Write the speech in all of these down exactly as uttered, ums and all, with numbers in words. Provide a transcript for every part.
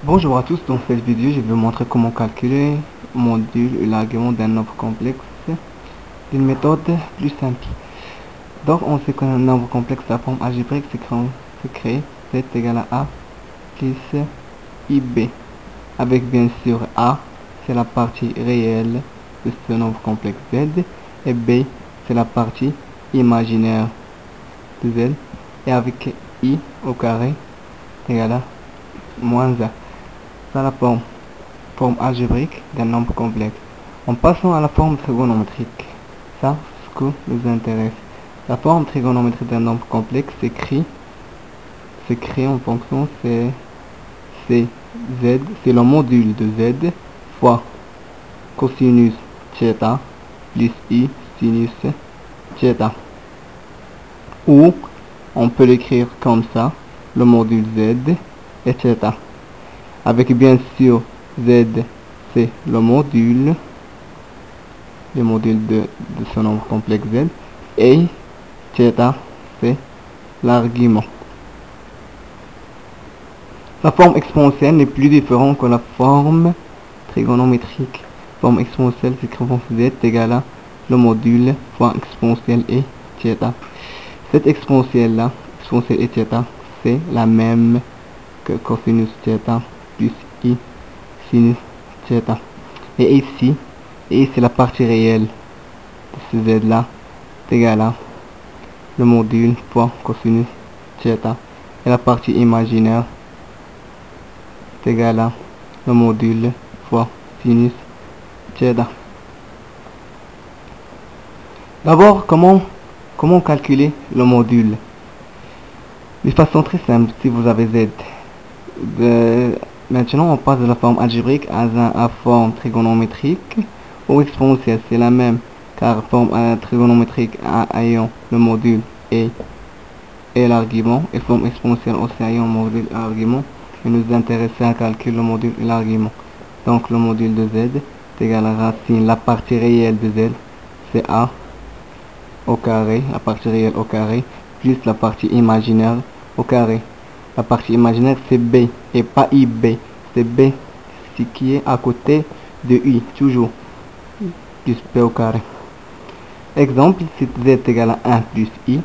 Bonjour à tous, dans cette vidéo je vais vous montrer comment calculer le module et l'argument d'un nombre complexe d'une méthode plus simple. Donc on sait qu'un nombre complexe de la forme algébrique se crée z égale à a plus ib, avec bien sûr a c'est la partie réelle de ce nombre complexe z et b c'est la partie imaginaire de z, et avec i au carré égale à moins un. C'est la forme, forme algébrique d'un nombre complexe. En passant à la forme trigonométrique, ça c'est ce que nous intéresse. La forme trigonométrique d'un nombre complexe s'écrit s'écrit en fonction c'est c'est z, c'est le module de z fois cosinus θ plus i sinus θ. Ou on peut l'écrire comme ça, le module z et θ. Avec bien sûr z c'est le module, le module de, de ce nombre complexe z, et θ c'est l'argument. La forme exponentielle n'est plus différente que la forme trigonométrique. Forme exponentielle s'écrit en z égale à le module fois exponentielle et θ. Cette exponentielle là, exponentielle et θ, c'est la même que cosinus θ plus i sinus θ. Et ici, et ici la partie réelle de ce z là est égale à le module fois cosinus θ, et la partie imaginaire est égale à le module fois sinus θ. D'abord, comment comment calculer le module? De façon très simple. Si vous avez z, de, maintenant on passe de la forme algébrique à la forme trigonométrique ou exponentielle. C'est la même, car forme euh, trigonométrique ayant le module et, et l'argument, et forme exponentielle aussi ayant le module et l'argument. Et nous intéresser à calculer le module et l'argument. Donc le module de z est égal à racine, la partie réelle de z c'est a au carré, la partie réelle au carré, plus la partie imaginaire au carré. La partie imaginaire c'est b et pas ib, c'est b, ce qui est à côté de i, toujours, plus b au carré. Exemple, si z est égal à un plus i,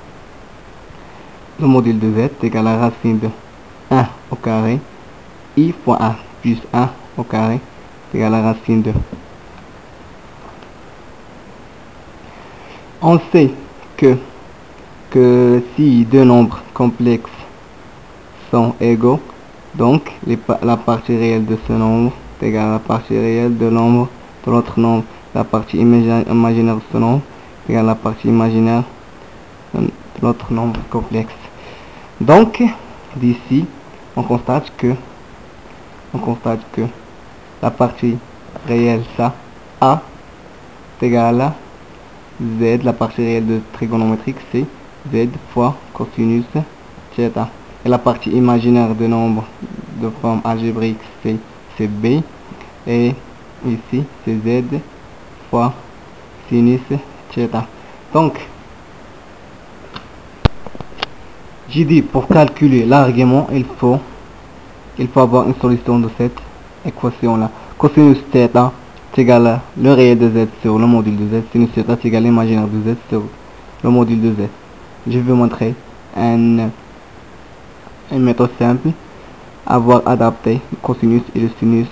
le module de z est égal à racine de un au carré, i fois un plus un au carré est égal à racine de. On sait que, que si deux nombres complexes sont égaux, donc les, la partie réelle de ce nombre est égale à la partie réelle de nombre de l'autre nombre. La partie imaginaire de ce nombre est égale à la partie imaginaire de l'autre nombre complexe. Donc, d'ici, on constate que on constate que la partie réelle, ça, a est égale à z, la partie réelle de trigonométrique c'est z fois cosinus θ, et la partie imaginaire de nombre de forme algébrique c'est c'est b, et ici c'est z fois sinus θ. Donc j'ai dit, pour calculer l'argument il faut il faut avoir une solution de cette équation là. Cosinus θ est égal à le réel de z sur le module de z, sinus θ est égal à l'imaginaire de z sur le module de z. Je vais montrer un, une méthode simple, avoir adapté le cosinus et le sinus.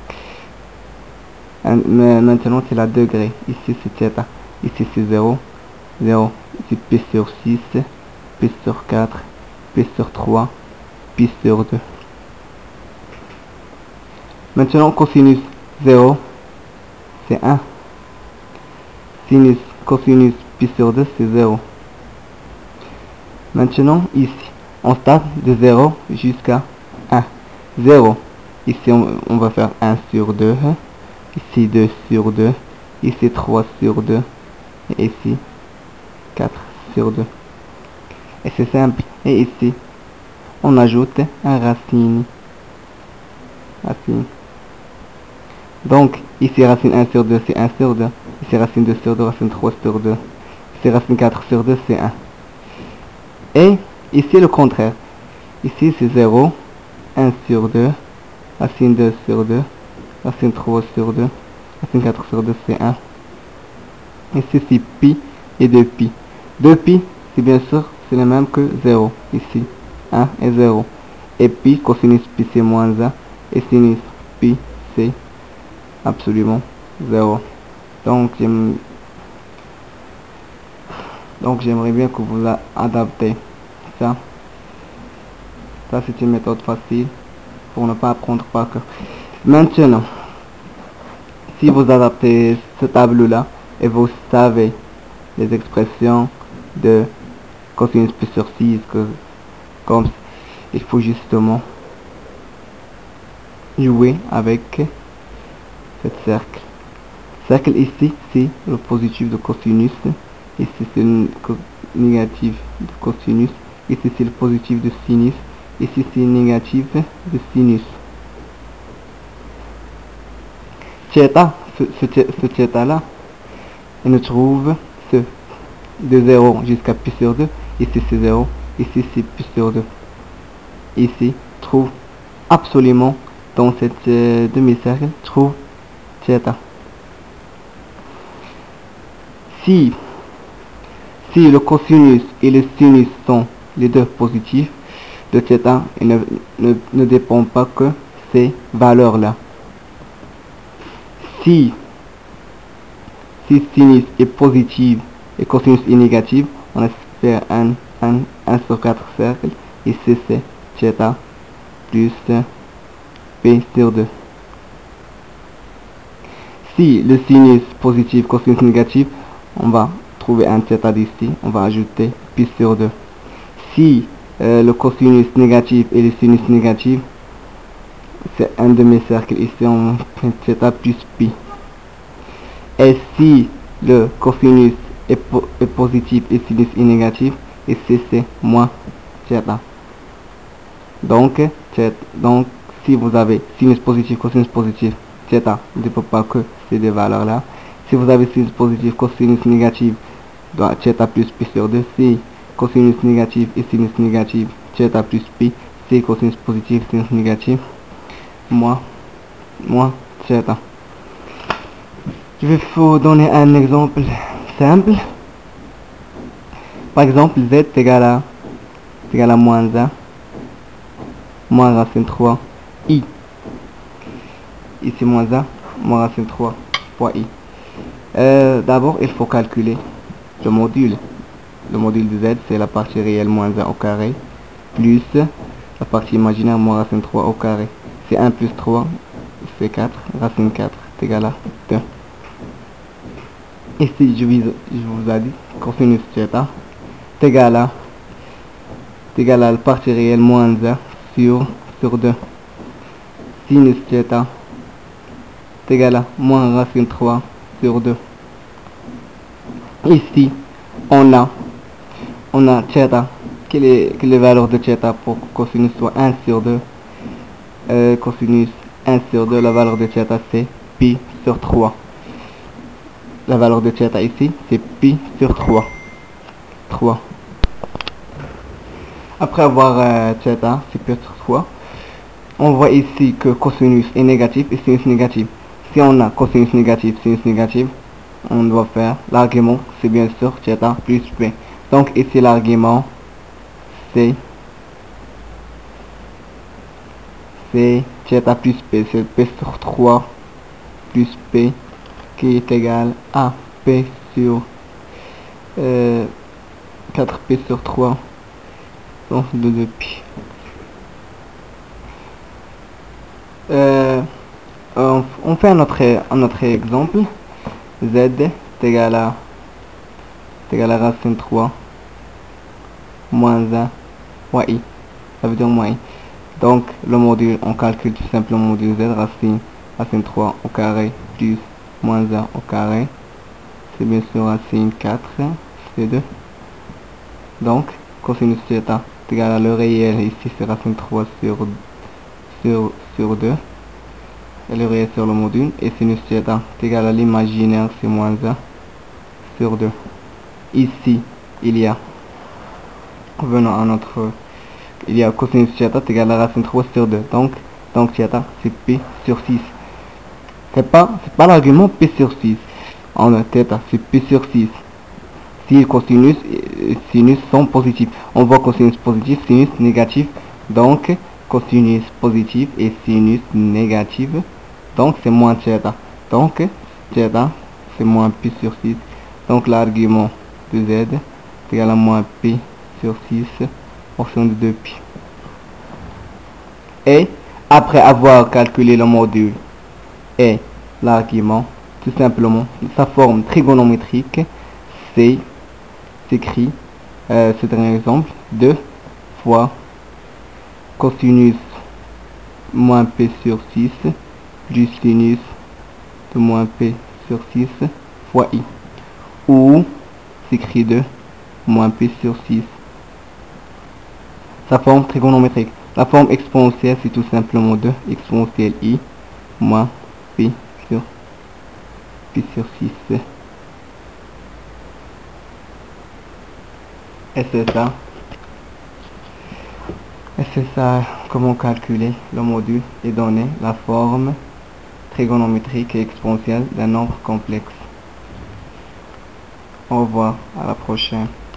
Un, maintenant c'est la degré, ici c'est θ, ici c'est zéro, zéro, ici pi sur six, pi sur quatre, pi sur trois, pi sur deux. Maintenant cosinus zéro c'est un, sinus cosinus pi sur deux c'est zéro. Maintenant ici on start de zéro jusqu'à un. zéro, ici on, on va faire un sur deux, ici deux sur deux, ici trois sur deux, et ici quatre sur deux. Et c'est simple. Et ici on ajoute un racine. Racine. Donc, ici racine un sur deux, c'est un sur deux. Ici racine deux sur deux, racine trois sur deux. Ici racine quatre sur deux, c'est un. Et ici le contraire. Ici c'est zéro, un sur deux, Racine deux sur deux. Racine trois sur deux. Racine quatre sur deux, c'est un. Ici, c'est pi et deux pi. deux pi, c'est bien sûr, c'est le même que zéro. Ici, un et zéro. Et pi, cosinus pi, c'est moins un. Et sinus pi, c'est absolument zéro. Donc, j'aime... Donc, j'aimerais bien que vous adaptez ça. Ça, c'est une méthode facile pour ne pas apprendre par cœur. Maintenant, si vous adaptez ce tableau-là et vous savez les expressions de cosinus pi sur six, que, comme il faut justement jouer avec ce cercle. Cercle ici, c'est le positif de cosinus. Ici, c'est le négatif de cosinus. Ici, c'est le positif de sinus. Ici, c'est le négatif de sinus. Theta, ce, ce, ce theta là, on nous trouve ce de zéro jusqu'à pi sur deux. Ici, c'est zéro. Ici, c'est pi sur deux. Ici, trouve absolument dans cette euh, demi-cercle, trouve theta. Si, si le cosinus et le sinus sont les deux positifs, de theta ne, ne, ne dépend pas que ces valeurs-là. Si, si sinus est positif et cosinus est négatif, on va faire un, un, un sur quatre cercles. Ici, c'est theta plus p sur deux. Si le sinus positif, cosinus négatif, on va trouver un theta d'ici, on va ajouter pi sur deux. Si euh, le cosinus négatif et le sinus négatif, c'est un demi-cercle, ici on fait theta plus pi. Et si le cosinus est, po est positif et sinus est négatif, ici c'est moins theta. Donc, donc si vous avez sinus positif, cosinus positif, theta ne dépend pas que ces deux valeurs là. Si vous avez sinus positif, cosinus négatif, theta plus pi sur deux. Si cosinus négatif et sinus négatif, theta plus pi. Si cosinus positif, sinus négatif, moins, moins theta. Je vais vous donner un exemple simple. Par exemple, z est égal à, est égal à moins un, moins racine trois, i. Ici moins un, moins racine trois fois i. Euh, D'abord, il faut calculer le module. Le module de z, c'est la partie réelle moins un au carré, plus la partie imaginaire moins racine trois au carré. C'est un plus trois, c'est quatre, racine quatre est égal à deux. Ici, je, vise, je vous ai dit, cosinus theta est égal à, est égal à la partie réelle moins un sur, sur deux. Sinus theta est égal à moins racine trois sur deux. Ici, on a, on a theta. Quelle est, quelle est la valeur de theta pour que cosinus soit un sur deux? Euh, cosinus un sur deux, la valeur de theta c'est pi sur trois. La valeur de theta ici, c'est pi sur trois. trois. Après avoir euh, theta, c'est pi sur trois. On voit ici que cosinus est négatif et sinus négatif. Si on a cosinus négatif, sinus négatif, on doit faire l'argument, c'est bien sûr theta plus p. Donc ici l'argument, c'est c'est theta plus p, c'est p sur trois plus p qui est égal à p sur euh, quatre p sur trois, donc de deux pi. Euh, on, on fait un autre, un autre exemple. Z est égal à, est égal à racine trois moins un fois i. Ça veut dire moins i. Donc le module, on calcule tout simplement le module z, racine, racine trois au carré plus moins un au carré. C'est bien sûr racine quatre, c'est deux. Donc cosinus theta est égal à le réel, ici c'est racine trois sur, sur, sur deux. Et le réel sur le module. Et sinus theta est égal à l'imaginaire, c'est moins un sur deux. Ici, il y a, revenons à notre, il y a cosinus theta est égal à racine trois sur deux. Donc, Donc θ, c'est P sur six. C'est pas, c'est pas l'argument P sur six. En θ, c'est P sur six. Si cosinus et sinus sont positifs, on voit cosinus positif, sinus négatif. Donc, cosinus positif et sinus négatif. Donc, c'est moins θ. Donc, θ, c'est moins P sur six. Donc, l'argument de Z est égal à moins P sur six, portion de deux pi. Et, après avoir calculé le module et l'argument, tout simplement, sa forme trigonométrique, c'est s'écrit, euh, c'est un exemple, deux fois cosinus moins P sur six plus sinus de moins P sur six fois I. Ou s'écrit deux moins P sur six. Sa forme trigonométrique. La forme exponentielle, c'est tout simplement deux exponentielle I moins P sur P sur six. Et c'est ça. Et c'est ça comment calculer le module et donner la forme trigonométrique et exponentielle d'un nombre complexe. Au revoir, à la prochaine.